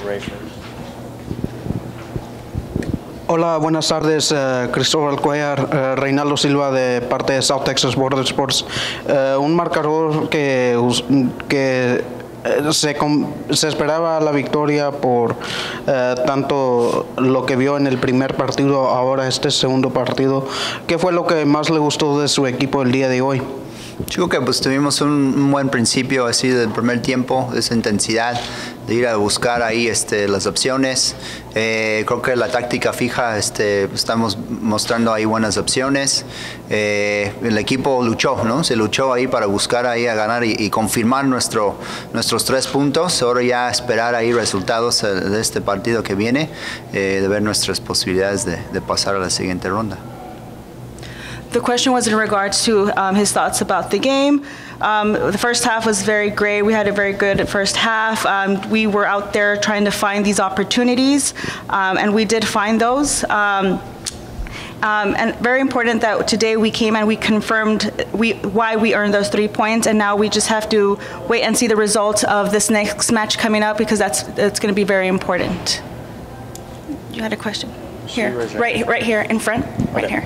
Hola, buenas tardes. Cristóbal Cuellar, Reinaldo Silva de parte de South Texas Border Sports. Un marcador que se esperaba la victoria por tanto lo que vio en el primer partido, ahora este segundo partido. ¿Qué fue lo que más le gustó de su equipo el día de hoy? Yo creo que pues tuvimos un buen principio así del primer tiempo, esa intensidad de ir a buscar ahí las opciones. Creo que la táctica fija estamos mostrando ahí buenas opciones. El equipo luchó, ¿no? Se luchó ahí para buscar ahí a ganar y confirmar nuestros 3 puntos. Ahora ya esperar ahí resultados de este partido que viene, de ver nuestras posibilidades de pasar a la siguiente ronda. The question was in regards to his thoughts about the game. The first half was very great. We had a very good first half. We were out there trying to find these opportunities, and we did find those. And very important that today we came and we confirmed why we earned those 3 points, and now we just have to wait and see the results of this next match coming up, because it's going to be very important. You had a question? Here, right here in front, right here.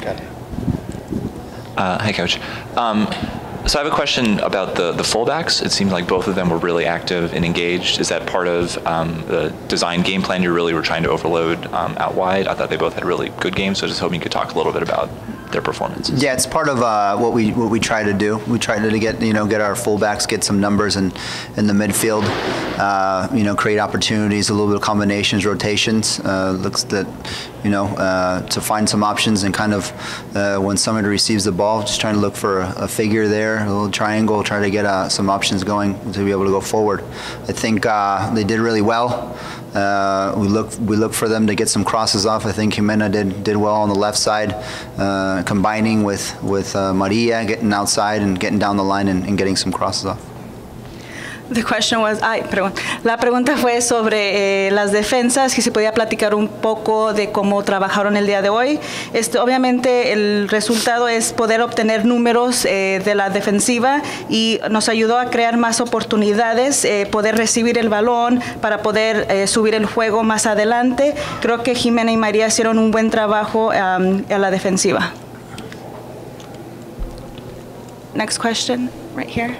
Hi, Coach. So I have a question about the fullbacks. It seemed like both of them were really active and engaged. Is that part of the design game plan you really were trying to overload out wide? I thought they both had really good games, so just hoping you could talk a little bit about their performances. Yeah, it's part of what we try to do. We try to get our fullbacks, get some numbers in the midfield, create opportunities, a little bit of combinations, rotations. Looks that to find some options and kind of when somebody receives the ball, just trying to look for a figure there, a little triangle, try to get some options going to be able to go forward. I think they did really well. We look for them to get some crosses off. I think Jimena did well on the left side, combining with Maria, getting outside and getting down the line and getting some crosses off. The question was, la pregunta fue sobre las defensas, si se podía platicar un poco de cómo trabajaron el día de hoy. Obviamente el resultado es poder obtener números de la defensiva y nos ayudó a crear más oportunidades, poder recibir el balón para poder subir el juego más adelante. Creo que Jimena y María hicieron un buen trabajo a la defensiva. Next question, right here.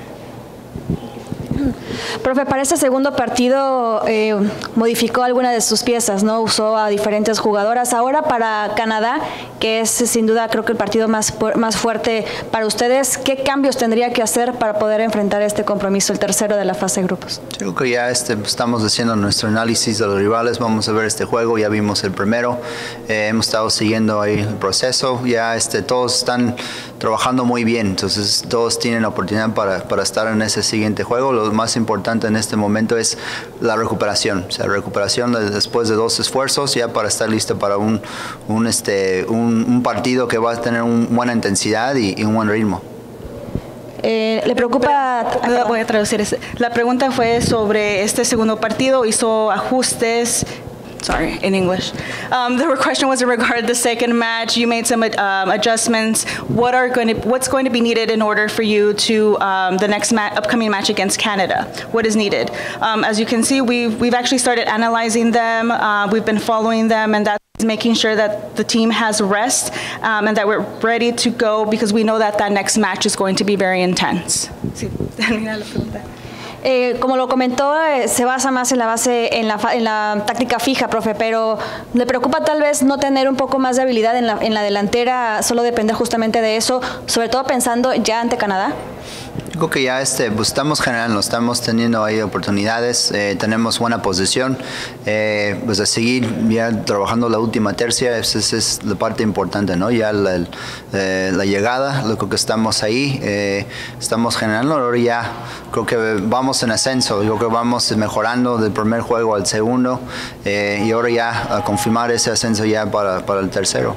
Profe, para este segundo partido modificó algunas de sus piezas, ¿no? Usó a diferentes jugadoras. Ahora para Canadá, que es sin duda creo que el partido más fuerte para ustedes, ¿qué cambios tendría que hacer para poder enfrentar este compromiso, el tercero de la fase de grupos? Yo creo que ya estamos haciendo nuestro análisis de los rivales, vamos a ver este juego, ya vimos el primero, hemos estado siguiendo ahí el proceso, ya todos están trabajando muy bien, entonces todos tienen oportunidad para estar en ese siguiente juego. Lo más importante en este momento es la recuperación, o sea, recuperación después de 2 esfuerzos ya para estar listo para un partido que va a tener una buena intensidad y un buen ritmo. ¿Le preocupa? Voy a traducir. La pregunta fue sobre este segundo partido, hizo ajustes. Sorry, in English. The question was in regard to the second match. You made some adjustments. What's going to be needed in order for you to the next upcoming match against Canada? What is needed? As you can see, we've actually started analyzing them. We've been following them, and that's making sure that the team has rest and that we're ready to go, because we know that next match is going to be very intense. Sí, termina la pregunta. Como lo comentó, se basa más en la táctica fija, profe, pero ¿le preocupa tal vez no tener un poco más de habilidad en la delantera, solo depender justamente de eso, sobre todo pensando ya ante Canadá? Yo creo que ya pues estamos generando, estamos teniendo ahí oportunidades, tenemos buena posición, pues a seguir ya trabajando la última tercia, esa es la parte importante, ¿no? Ya la llegada, lo que estamos ahí, estamos generando, ahora ya creo que vamos en ascenso, yo creo que vamos mejorando del primer juego al segundo y ahora ya a confirmar ese ascenso ya para el tercero.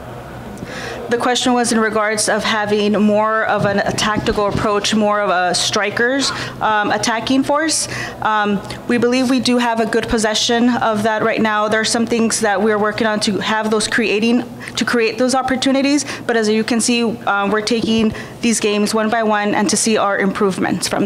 The question was in regards of having more of a tactical approach, more of a strikers attacking force. We believe we do have a good possession of that right now. There are some things that we're working on to have those to create those opportunities, but as you can see, we're taking these games one by one and to see our improvements from them.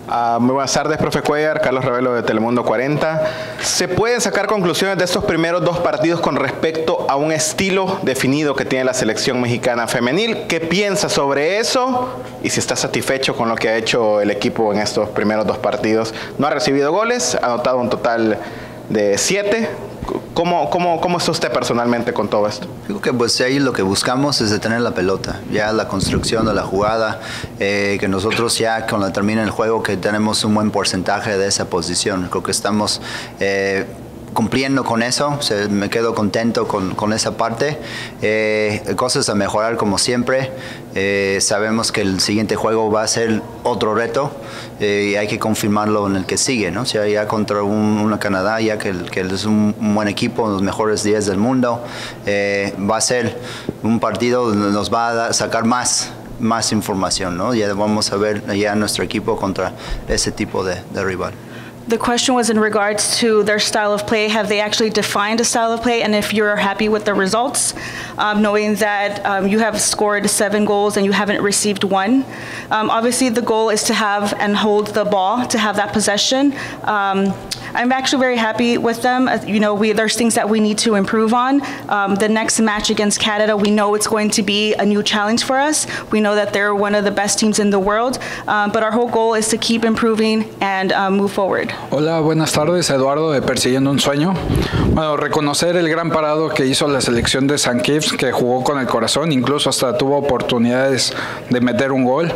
Muy buenas tardes, profe Cuellar, Carlos Ravelo de Telemundo 40. ¿Se pueden sacar conclusiones de estos primeros dos partidos con respecto a un estilo definido que tiene la selección mexicana femenil? ¿Qué piensa sobre eso? Y si está satisfecho con lo que ha hecho el equipo en estos primeros dos partidos. No ha recibido goles, ha anotado un total de 7. ¿Cómo está usted personalmente con todo esto? Digo que pues ahí lo que buscamos es detener la pelota, ya la construcción de la jugada, que nosotros ya cuando termine el juego que tenemos un buen porcentaje de esa posición. Creo que estamos cumpliendo con eso, me quedo contento con esa parte. Cosas a mejorar como siempre. Sabemos que el siguiente juego va a ser otro reto y hay que confirmarlo en el que sigue, ¿no? O sea, ya contra una Canadá, ya que es un buen equipo, los mejores 10 del mundo, va a ser un partido donde nos va a sacar más información, ¿no? Ya vamos a ver ya nuestro equipo contra ese tipo de rival. The question was in regards to their style of play. Have they actually defined a style of play? And if you're happy with the results, knowing that you have scored 7 goals and you haven't received 1. Obviously, the goal is to have and hold the ball, to have that possession. I'm actually very happy with them. You know, there's things that we need to improve on. The next match against Canada, we know it's going to be a new challenge for us. We know that they're one of the best teams in the world, but our whole goal is to keep improving and move forward. Hola, buenas tardes, Eduardo de Persiguiendo un Sueño. Bueno, reconocer el gran parado que hizo la selección de St. Kitts, que jugó con el corazón, incluso hasta tuvo oportunidades de meter un gol.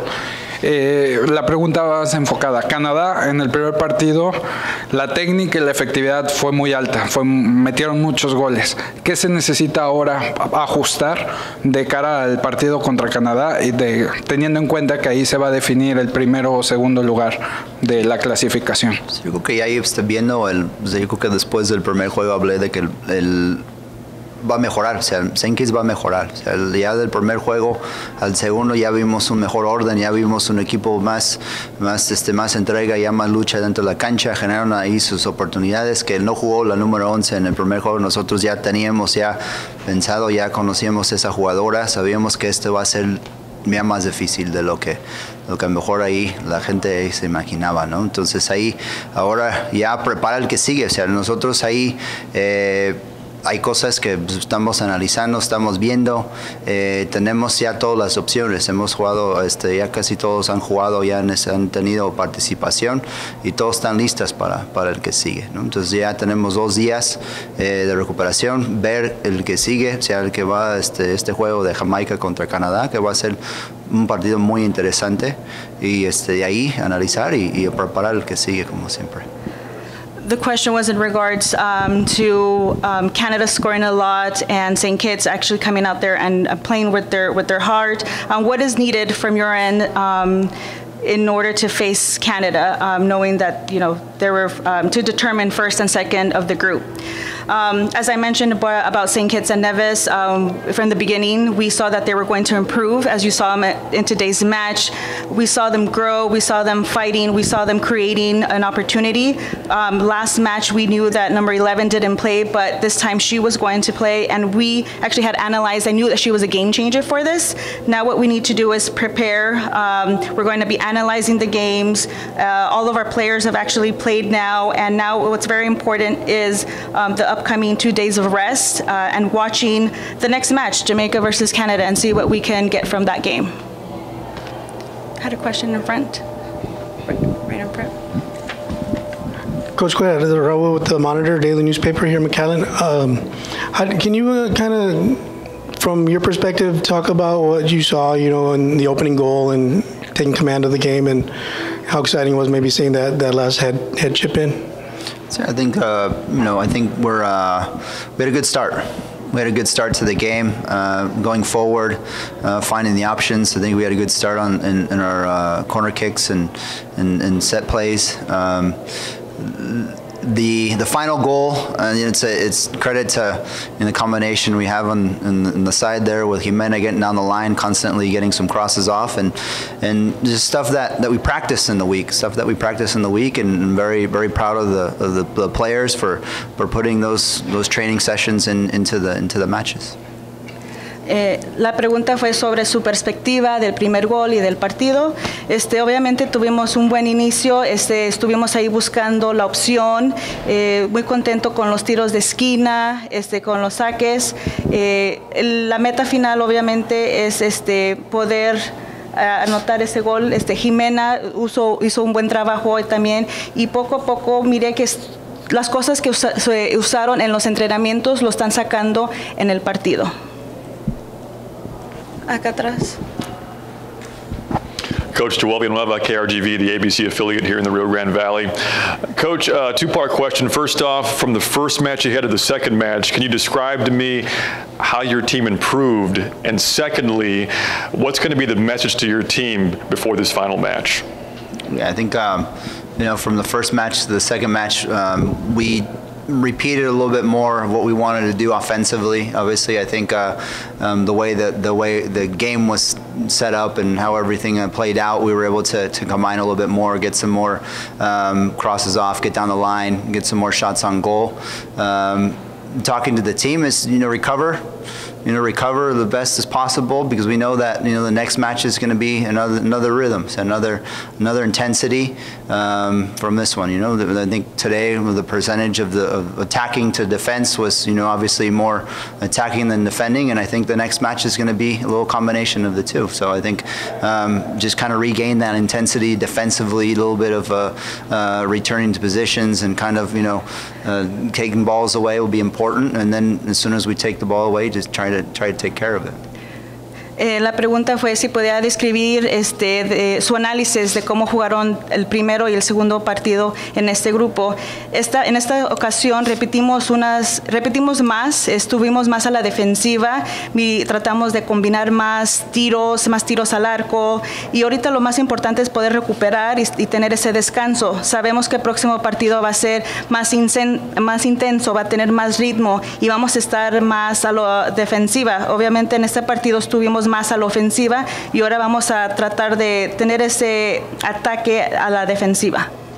La pregunta va más enfocada. Canadá en el primer partido, la técnica y la efectividad fue muy alta, metieron muchos goles. ¿Qué se necesita ahora ajustar de cara al partido contra Canadá y teniendo en cuenta que ahí se va a definir el primero o segundo lugar de la clasificación? Sí, yo creo que ya está viendo, yo creo que después del primer juego hablé de que va a mejorar, o sea, St. Kitts va a mejorar. O sea, ya del primer juego al segundo ya vimos un mejor orden, ya vimos un equipo más entrega, ya más lucha dentro de la cancha, generaron ahí sus oportunidades, que no jugó la número 11 en el primer juego, nosotros ya teníamos pensado, ya conocíamos a esa jugadora, sabíamos que esto va a ser ya más difícil de lo que a lo mejor ahí la gente se imaginaba, ¿no? Entonces ahí, ahora ya prepara el que sigue, o sea, nosotros ahí hay cosas que estamos analizando, estamos viendo, tenemos ya todas las opciones, hemos jugado, ya casi todos han jugado, ya han tenido participación y todos están listos para el que sigue, ¿no? Entonces ya tenemos 2 días de recuperación, ver el que sigue, o sea, el que va este juego de Jamaica contra Canadá, que va a ser un partido muy interesante y de ahí analizar y preparar el que sigue como siempre. The question was in regards to Canada scoring a lot and St. Kitts actually coming out there and playing with their heart. What is needed from your end in order to face Canada, knowing that they were to determine first and second of the group? As I mentioned about St. Kitts and Nevis, from the beginning, we saw that they were going to improve. As you saw them in today's match, we saw them grow, we saw them fighting, we saw them creating an opportunity. Last match, we knew that number 11 didn't play, but this time she was going to play, and we actually had analyzed, I knew that she was a game changer for this. Now what we need to do is prepare. We're going to be analyzing the games. All of our players have actually played now, and now what's very important is the upcoming 2 days of rest and watching the next match, Jamaica versus Canada, and see what we can get from that game. I had a question in front. Right in front. Coach Cuellar, Raul with the Monitor Daily Newspaper here in McAllen. Can you kind of, from your perspective, talk about what you saw, in the opening goal and taking command of the game, and how exciting it was maybe seeing that last head chip in? So I think I think we had a good start. We had a good start to the game. Going forward, finding the options. I think we had a good start in our corner kicks and set plays. The final goal, it's credit to the combination we have on the side there with Jimena getting down the line, constantly getting some crosses off, and just stuff that we practice in the week, and very, very proud of the players for putting those training sessions into the matches. La pregunta fue sobre su perspectiva del primer gol y del partido. Obviamente tuvimos un buen inicio, estuvimos ahí buscando la opción, muy contento con los tiros de esquina, con los saques. La meta final obviamente es poder anotar ese gol. Jimena hizo un buen trabajo hoy también, y poco a poco miré que las cosas que se usaron en los entrenamientos lo están sacando en el partido. Acá atrás. Coach Joel Villanueva, KRGV, the ABC affiliate here in the Rio Grande Valley. Coach, two-part question. First off, from the first match ahead of the second match, can you describe to me how your team improved? And secondly, what's going to be the message to your team before this final match? Yeah, I think, from the first match to the second match, we repeated a little bit more of what we wanted to do offensively. Obviously, I think the way the game was set up and how everything played out, we were able to combine a little bit more, get some more crosses off, get down the line, get some more shots on goal. Talking to the team is, recover the best as possible, because we know that the next match is going to be another rhythm, so another intensity from this one. I think today the percentage of attacking to defense was obviously more attacking than defending, and I think the next match is going to be a little combination of the two. So I think just kind of regain that intensity defensively, a little bit of returning to positions, and kind of taking balls away will be important, and then as soon as we take the ball away, just try to take care of it. La pregunta fue si podía describir su análisis de cómo jugaron el primero y el segundo partido en este grupo. En esta ocasión repetimos más, estuvimos más a la defensiva y tratamos de combinar más tiros al arco, y ahorita lo más importante es poder recuperar y tener ese descanso. Sabemos que el próximo partido va a ser más intenso, va a tener más ritmo y vamos a estar más a la defensiva. Obviamente en este partido estuvimos más a la ofensiva y ahora vamos a tratar de tener ese ataque a la defensiva.